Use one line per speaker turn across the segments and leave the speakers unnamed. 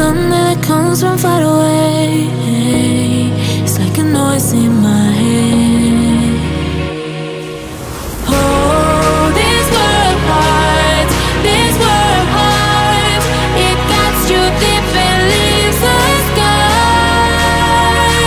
one that comes from far away. It's like a noise in my head. Oh, this world hurts, this world hurts. It cuts you deep and leaves a scar.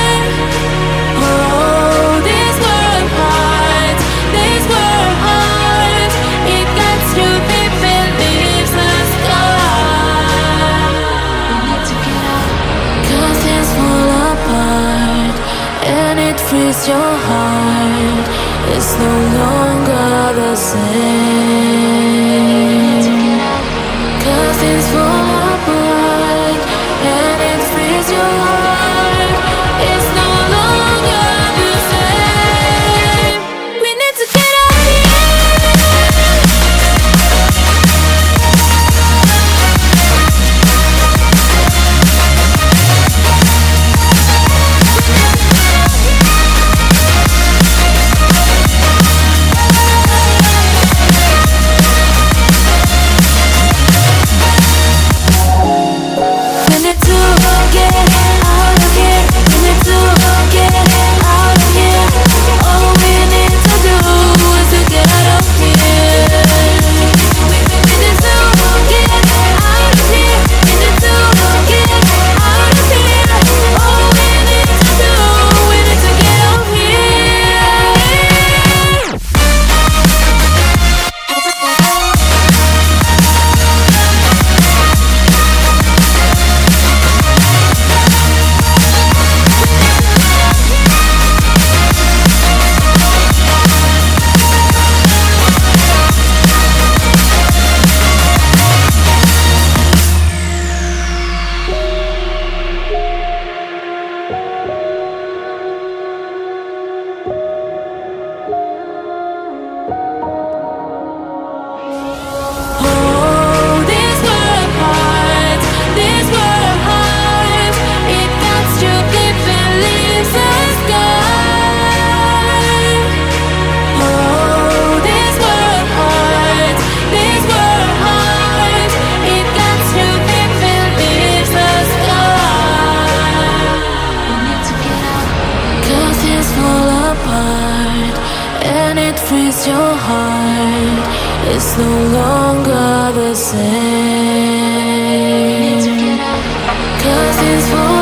Oh, this world hurts, this world hurts. It cuts you deep and leaves a scar. We need to get out, 'cause things fall apart and it frees your heart. It's no longer the same. 'Cause things fall apart and it frees your heart. It's no longer the same. We need to get out of frees your heart. It's no longer the same. 'Cause it's for